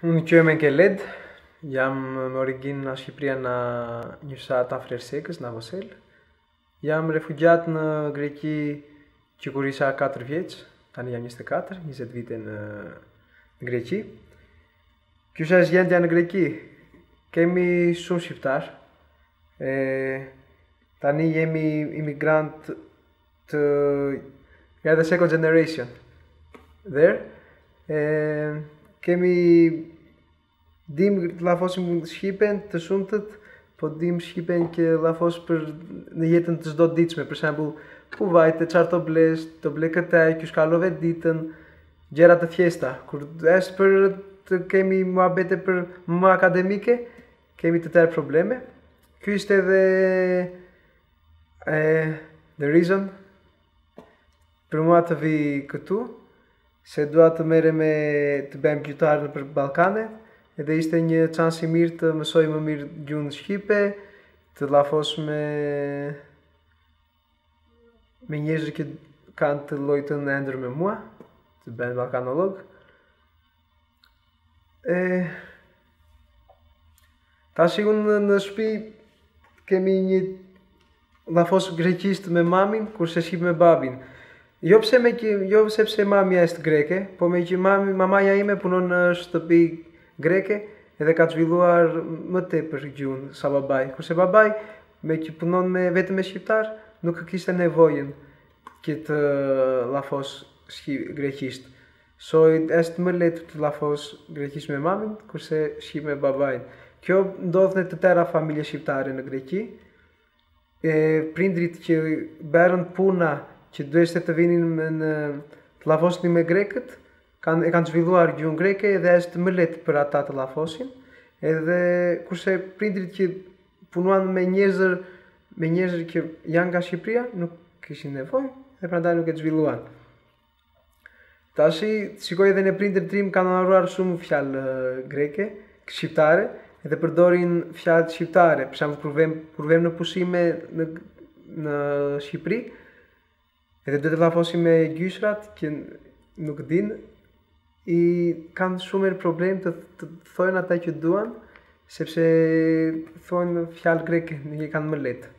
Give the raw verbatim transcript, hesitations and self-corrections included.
Unë quhem Keled, jam me origjinë nga Shqipëria nga një fshat afër Ersekës, nga Vosel. Jam refugjat në Greqi që kur isha katër vjeç, tani jam njëzet e katër, njëzet vite në Greqi. Kjo është gjendja në Greqi. Kemi shumë shqiptar. E, tani jemi imigrant të we are the second generation there. E, kemi dim të llafosim shqipen të shumtët, po dim shqipen që llafos për në jetën të çdo ditshme, për shembull, ku vajte, çfarë të blesh, të ble këtë, ky shkalove ditën, gjëra të thjeshta. Kur është për të kemi muhabete për më akademike, kemi të tërë probleme. Ky ishte edhe e, the reason për mua të vi këtu, se dua të merrem me të bëjmë gjyqtar nëpër Ballkane, edhe ishte një çans i mirë të mësoj më mirë gjuhën shqipe, të llafos me me njerëz që kanë të llojtën e ëndër me mua, të bëhen ballkanolog. E tash unë në shtëpi kemi një llafos greqisht me mamin, kurse shqip me babin. Jo pse me jo sepse mamja është greke, po me që mami, mamaja ime punon në shtëpi greke edhe ka zhvilluar më tepër gjuhën sa babai. Kurse babai, me që punon me vetëm me shqiptar, nuk kishte nevojën që të llafos greqisht. So është më lehtë të llafos greqisht me mamin, kurse shqip me babain. Kjo ndodh në të tëra familje shqiptare në Greqi. E, prindrit që bërën puna që duheshte të vinin në të llafosnin me grekët, kanë e kanë zhvilluar gjuhën greke dhe është më lehtë për ata të llafosin. Edhe kurse prindrit që punuan me njerëz me njerëz që janë nga Shqipëria nuk kishin nevojë dhe prandaj nuk e zhvilluan. Tashi shikoj edhe në prindërit tim kanë harruar shumë fjalë greke, shqiptare, edhe përdorin fjalë shqiptare. Për shembull kur vem kur vem në pushime në në Shqipëri, edhe duhet të llafosim me gjyshrat që nuk din, i kanë shumë problem të, të thojnë ata që duan, sepse thonë fjalë greke, nuk i kanë më lehtë.